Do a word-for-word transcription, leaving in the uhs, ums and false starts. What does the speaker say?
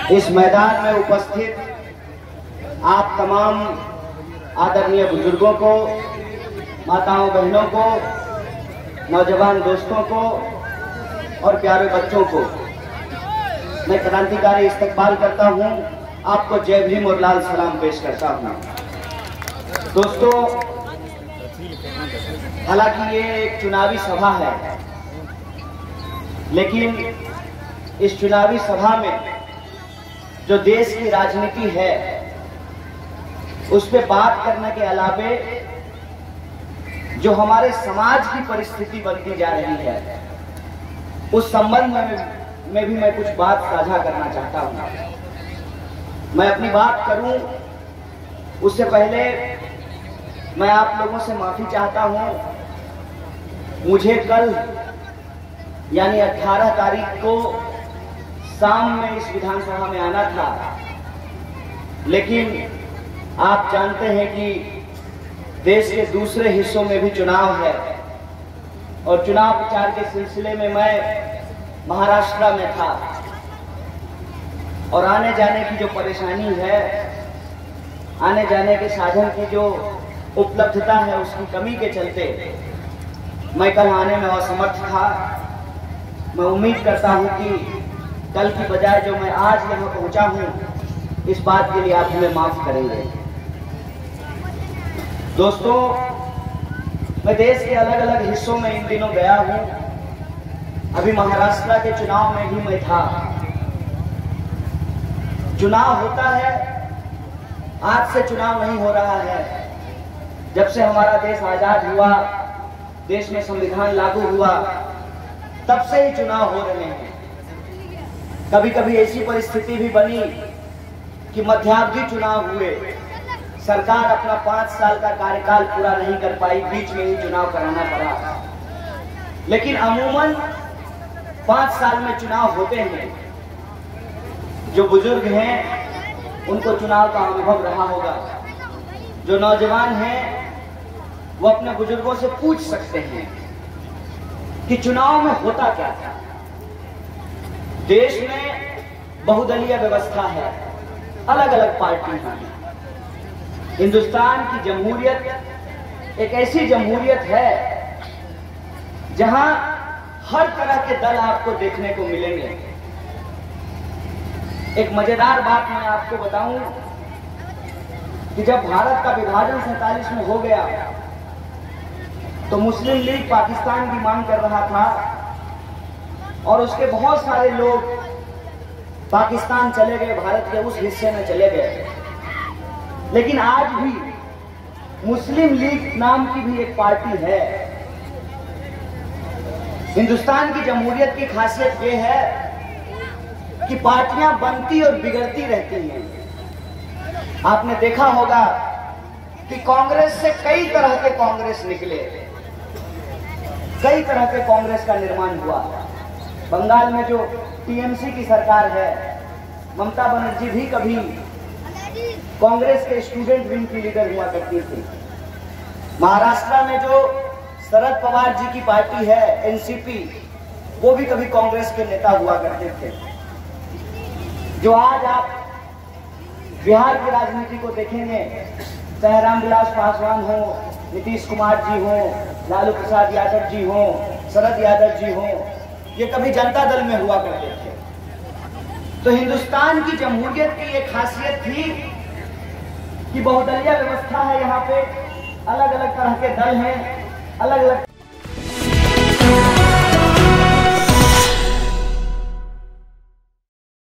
इस मैदान में उपस्थित आप तमाम आदरणीय बुजुर्गों को, माताओं बहनों को, नौजवान दोस्तों को और प्यारे बच्चों को मैं क्रांतिकारी इस्तकबाल करता हूं। आपको जय भीम और लाल सलाम पेश करता हूं। दोस्तों, हालांकि ये एक चुनावी सभा है, लेकिन इस चुनावी सभा में जो देश की राजनीति है उस पे बात करने के अलावे जो हमारे समाज की परिस्थिति बनती जा रही है उस संबंध में, में भी मैं कुछ बात साझा करना चाहता हूं। मैं अपनी बात करूं उससे पहले मैं आप लोगों से माफी चाहता हूं। मुझे कल यानी अठारह तारीख को शाम में इस विधानसभा में आना था, लेकिन आप जानते हैं कि देश के दूसरे हिस्सों में भी चुनाव है और चुनाव प्रचार के सिलसिले में मैं महाराष्ट्र में था और आने जाने की जो परेशानी है, आने जाने के साधन की जो उपलब्धता है उसकी कमी के चलते मैं कल आने में असमर्थ था। मैं उम्मीद करता हूं कि कल की बजाय जो मैं आज यहाँ पहुंचा हूं इस बात के लिए आप हमें माफ करेंगे। दोस्तों, मैं देश के अलग अलग हिस्सों में इन दिनों गया हूं। अभी महाराष्ट्र के चुनाव में भी मैं था। चुनाव होता है, आज से चुनाव नहीं हो रहा है। जब से हमारा देश आजाद हुआ, देश में संविधान लागू हुआ, तब से ही चुनाव हो रहे हैं। कभी कभी ऐसी परिस्थिति भी बनी कि मध्यावधि चुनाव हुए, सरकार अपना पांच साल का कार्यकाल पूरा नहीं कर पाई, बीच में ही चुनाव कराना पड़ा। लेकिन अमूमन पांच साल में चुनाव होते हैं। जो बुजुर्ग हैं उनको चुनाव का अनुभव रहा होगा। जो नौजवान हैं वो अपने बुजुर्गों से पूछ सकते हैं कि चुनाव में होता क्या था। देश में बहुदलीय व्यवस्था है, अलग अलग पार्टियां हैं। हिंदुस्तान की जमहूरियत एक ऐसी जमहूरियत है जहां हर तरह के दल आपको देखने को मिलेंगे। एक मजेदार बात मैं आपको बताऊं कि जब भारत का विभाजन सैंतालीस में हो गया तो मुस्लिम लीग पाकिस्तान की मांग कर रहा था और उसके बहुत सारे लोग पाकिस्तान चले गए, भारत के उस हिस्से में चले गए। लेकिन आज भी मुस्लिम लीग नाम की भी एक पार्टी है। हिंदुस्तान की जमहूरियत की खासियत यह है कि पार्टियां बनती और बिगड़ती रहती हैं। आपने देखा होगा कि कांग्रेस से कई तरह के कांग्रेस निकले, कई तरह के कांग्रेस का निर्माण हुआ। बंगाल में जो टीएमसी की सरकार है, ममता बनर्जी भी कभी कांग्रेस के स्टूडेंट विंग की लीडर हुआ करती थी। महाराष्ट्र में जो शरद पवार जी की पार्टी है एनसीपी, वो भी कभी कांग्रेस के नेता हुआ करते थे। जो आज आप बिहार की राजनीति को देखेंगे, चाहे रामविलास पासवान हो, नीतीश कुमार जी हो, लालू प्रसाद यादव जी हो, शरद यादव जी हो, ये कभी जनता दल में हुआ करते थे। तो हिंदुस्तान की जमहूरियत की एक खासियत थी कि बहुदलीय व्यवस्था है। यहाँ पे अलग अलग तरह के दल हैं, अलग अलग